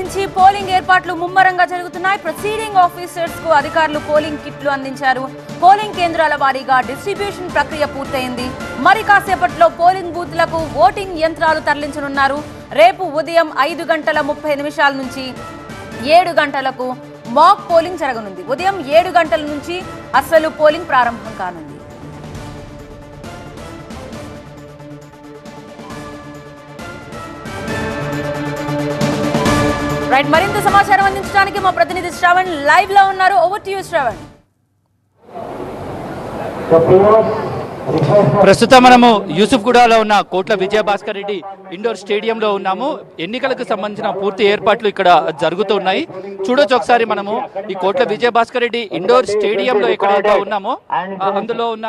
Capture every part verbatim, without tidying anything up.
నుంచి పోలింగ్ ఏర్పాట్లు ముమ్మరంగా జరుగుతున్నాయి. ప్రొసీడింగ్ ఆఫీసర్స్ కు అధికారులు పోలింగ్ కిట్లు అందించారు. పోలింగ్ కేంద్రాల వారీగా డిస్ట్రిబ్యూషన్ ప్రక్రియ పూర్తయింది. మరి కాసేపట్లో పోలింగ్ బూత్లకు ఓటింగ్ యంత్రాలు తరలించనున్నారు. రేపు ఉదయం ఐదు గంటల ముప్పై నిమిషాల నుంచి ఏడు గంటలకు మాక్ పోలింగ్ జరగనుంది. ఉదయం ఏడు గంటల నుంచి అసలు పోలింగ్ ప్రారంభం కానుంది. రైట్, మరింత సమాచారం అందించడానికి మా ప్రతినిధి శ్రవణ్ లైవ్ లో ఉన్నారు. Over to you Shravan. ప్రస్తుతం మనము యూసుఫ్గూడలో ఉన్న కోట్ల విజయభాస్కర్ రెడ్డి ఇండోర్ స్టేడియంలో ఉన్నాము. ఎన్నికలకు సంబంధించిన పూర్తి ఏర్పాట్లు ఇక్కడ జరుగుతున్నాయి. చూడొచ్చు ఒకసారి మనము ఈ కోట్ల విజయభాస్కర్ రెడ్డి ఇండోర్ స్టేడియంలో ఎక్కడైతే ఉన్నామో అందులో ఉన్న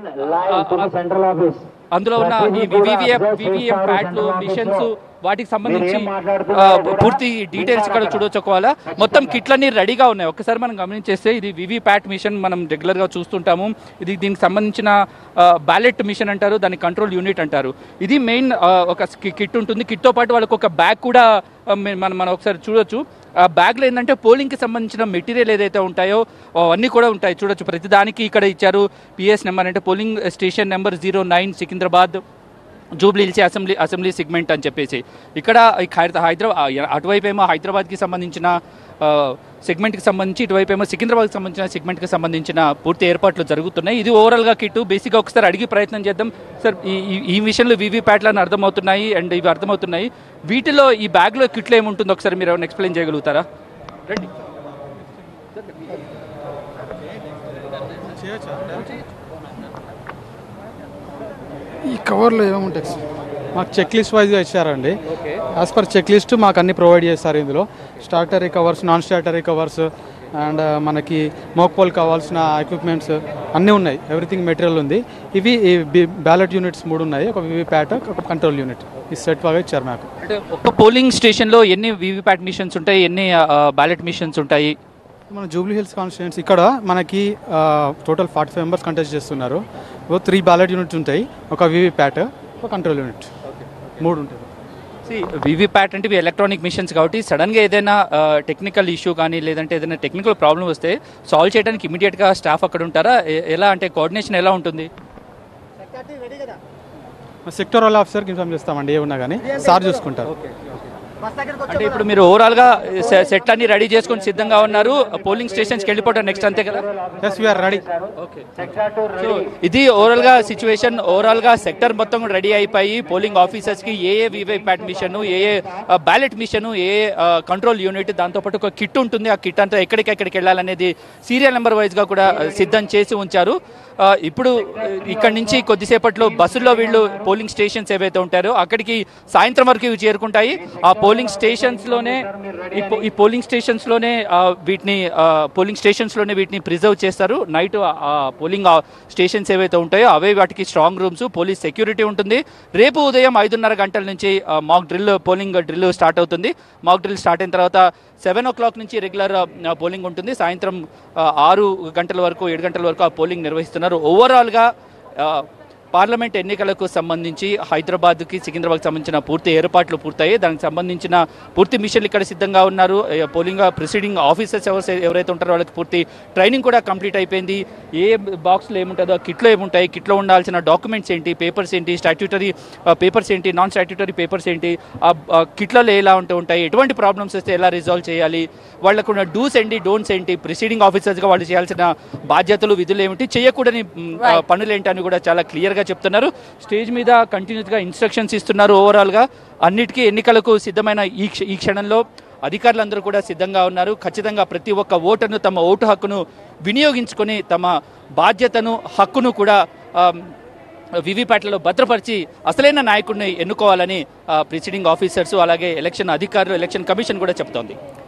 అందులో ఉన్న ఈ వివిఎం వివిఎం ప్యాడ్లు మిషన్స్ వాటికి సంబంధించి పూర్తి డీటెయిల్స్ ఇక్కడ చూడొచ్చు. ఒకవేళ మొత్తం కిట్లన్నీ రెడీగా ఉన్నాయి. ఒకసారి మనం గమనించేస్తే ఇది వివి ప్యాట్ మిషన్ మనం రెగ్యులర్గా చూస్తుంటాము. ఇది దీనికి సంబంధించిన బ్యాలెట్ మిషన్ అంటారు, దాని కంట్రోల్ యూనిట్ అంటారు. ఇది మెయిన్ ఒక కిట్ ఉంటుంది. కిట్తో పాటు వాళ్ళకు ఒక బ్యాగ్ కూడా మనం మనం ఒకసారి చూడొచ్చు. ఆ బ్యాగ్లో ఏంటంటే పోలింగ్కి సంబంధించిన మెటీరియల్ ఏదైతే ఉంటాయో అవన్నీ కూడా ఉంటాయి. చూడొచ్చు ప్రతిదానికి ఇక్కడ ఇచ్చారు పిఎస్ నెంబర్, అంటే polling station number zero nine Secunderabad Jubilee Hills assembly assembly segment అని చెప్పేసి ఇక్కడ హైదరాబాద్ అటువైపు ఏమో హైదరాబాద్కి సంబంధించిన సెగ్మెంట్కి సంబంధించి, ఇటువైపు ఏమో సికింద్రాబాద్కి సంబంధించిన సెగ్మెంట్కి సంబంధించిన పూర్తి ఏర్పాట్లు జరుగుతున్నాయి. ఇది ఓవరాల్గా కిట్. బేసిక్గా ఒకసారి అడిగి ప్రయత్నం చేద్దాం సార్. ఈ ఈ విషయంలో వివి ప్యాట్లను అర్థమవుతున్నాయి అండ్ ఇవి అర్థమవుతున్నాయి. వీటిలో ఈ బ్యాగ్లో కిట్లో ఏముంటుందో ఒకసారి మీరు ఏమైనా ఎక్స్ప్లెయిన్ చేయగలుగుతారా? రండి. ఈ కవర్లో ఏముంటాయి మాకు చెక్ లిస్ట్ వైజ్గా ఇచ్చారండి. యాజ్ పర్ చెక్ లిస్ట్ మాకు అన్ని ప్రొవైడ్ చేస్తారు. ఇందులో statutory covers, non statutory covers and మనకి మోక్పోల్ కావాల్సిన ఎక్విప్మెంట్స్ అన్నీ ఉన్నాయి. ఎవ్రీథింగ్ మెటీరియల్ ఉంది. ఇవి బ్యాలెట్ యూనిట్స్ మూడు ఉన్నాయి. ఒక వివిప్యాట్, ఒక కంట్రోల్ యూనిట్. ఈ సెట్ బాగా ఇచ్చారు మాకు. అంటే ఒక పోలింగ్ స్టేషన్లో ఎన్ని వివిప్యాట్ మిషన్స్ ఉంటాయి, ఎన్ని బ్యాలెట్ మిషన్స్ ఉంటాయి? మన జూబ్లీ హిల్స్ కాన్స్టిట్యుయెన్సీ ఇక్కడ మనకి total forty five members contest చేస్తున్నారు. త్రీ బ్యాలెట్ యూనిట్స్ ఉంటాయి, ఒక వివిప్యాట్, ఒక కంట్రోల్ యూనిట్, మూడు ఉంటాయి. వివిప్యాట్ అంటే ఇవి ఎలక్ట్రానిక్ మిషన్స్ కాబట్టి సడన్గా ఏదైనా టెక్నికల్ ఇష్యూ కానీ లేదంటే ఏదైనా టెక్నికల్ ప్రాబ్లం వస్తే సాల్వ్ చేయడానికి ఇమీడియట్గా స్టాఫ్ అక్కడ ఉంటారా? ఎలా అంటే కోఆర్డినేషన్ ఎలా ఉంటుంది? సెక్టరల్ ఆఫీసర్కి ఇన్ఫార్మ్ చేస్తామండి, ఏమన్నా కానీ సార్ చూసుకుంటారు. అంటే ఇప్పుడు మీరు ఓవరాల్గా సెట్ అన్ని రెడీ చేసుకొని సిద్ధంగా ఉన్నారు, పోలింగ్ స్టేషన్స్కి వెళ్ళిపోతారు నెక్స్ట్, అంతే కదా? Yes, we are ready. Okay, so ఇది ఓవరాల్గా సిచ్యువేషన్. ఓవరాల్గా సెక్టర్ మొత్తం కూడా రెడీ అయిపోయి పోలింగ్ ఆఫీసర్స్కి a a VVPAT machine, a a ballot machine, a a control unit, దాంతోపాటు ఒక కిట్ ఉంటుంది. ఆ కిట్ అంతా ఎక్కడికి ఎక్కడికి వెళ్ళాలనేది సీరియల్ నెంబర్ వైజ్గా కూడా సిద్ధం చేసి ఉంచారు. ఇప్పుడు ఇక్కడ నుంచి కొద్దిసేపట్లో బస్సుల్లో వీళ్ళు పోలింగ్ స్టేషన్స్ ఏవైతే ఉంటారో అక్కడికి సాయంత్రం వరకు ఇవి చేరుకుంటాయి. ఆ పోలింగ్ స్టేషన్స్లోనే ఈ పోలింగ్ స్టేషన్స్లోనే వీటిని పోలింగ్ స్టేషన్స్లోనే వీటిని ప్రిజర్వ్ చేస్తారు. నైట్ పోలింగ్ స్టేషన్స్ ఏవైతే ఉంటాయో అవే వాటికి స్ట్రాంగ్ రూమ్స్, పోలీస్ సెక్యూరిటీ ఉంటుంది. రేపు ఉదయం ఐదున్నర గంటల నుంచి mock drill polling drill start అవుతుంది. మాక్ డ్రిల్ స్టార్ట్ అయిన తర్వాత సెవెన్ ఓ క్లాక్ నుంచి రెగ్యులర్ పోలింగ్ ఉంటుంది. సాయంత్రం ఆరు గంటల వరకు ఏడు గంటల వరకు ఆ పోలింగ్ నిర్వహిస్తున్నారు. ఓవరాల్గా పార్లమెంట్ ఎన్నికలకు సంబంధించి హైదరాబాద్కి సికింద్రాబాద్కి సంబంధించిన పూర్తి ఏర్పాట్లు పూర్తయ్యాయి. దానికి సంబంధించిన పూర్తి మిషన్లు ఇక్కడ సిద్ధంగా ఉన్నారు. పోలింగ్ ప్రిసైడింగ్ ఆఫీసర్స్ ఎవరు ఎవరైతే ఉంటారో వాళ్ళకి పూర్తి ట్రైనింగ్ కూడా కంప్లీట్ అయిపోయింది. ఏ బాక్స్లో ఏముంటుందో, కిట్లో ఏముంటాయి, కిట్లో ఉండాల్సిన డాక్యుమెంట్స్ ఏంటి, పేపర్స్ ఏంటి, స్టాట్యూటరీ పేపర్స్ ఏంటి, నాన్ స్టాట్యూటరీ పేపర్స్ ఏంటి, ఆ కిట్లలో ఎలా ఉంటూ ఉంటాయి, ఎటువంటి ప్రాబ్లమ్స్ వస్తే ఎలా రిజాల్వ్ చేయాలి, వాళ్ళకున్న డూస్ ఏంటి, డోంట్స్ ఏంటి, ప్రిసైడింగ్ ఆఫీసర్స్గా వాళ్ళు చేయాల్సిన బాధ్యతలు, విధులు ఏమిటి, చేయకూడని పనులు ఏంటి అని కూడా చాలా క్లియర్గా చెప్తున్నారు. స్టేజ్ మీద కంటిన్యూస్గా ఇన్స్ట్రక్షన్స్ ఇస్తున్నారు. ఓవరాల్గా అన్నిటికీ ఎన్నికలకు సిద్ధమైన ఈ ఈ క్షణంలో అధికారులందరూ కూడా సిద్ధంగా ఉన్నారు. ఖచ్చితంగా ప్రతి ఒక్క ఓటర్ను తమ ఓటు హక్కును వినియోగించుకొని తమ బాధ్యతను, హక్కును కూడా వివిప్యాట్లలో భద్రపరిచి అసలైన నాయకుడిని ఎన్నుకోవాలని ప్రిసైడింగ్ ఆఫీసర్స్ అలాగే ఎలక్షన్ అధికారులు, ఎలక్షన్ కమిషన్ కూడా చెప్తోంది.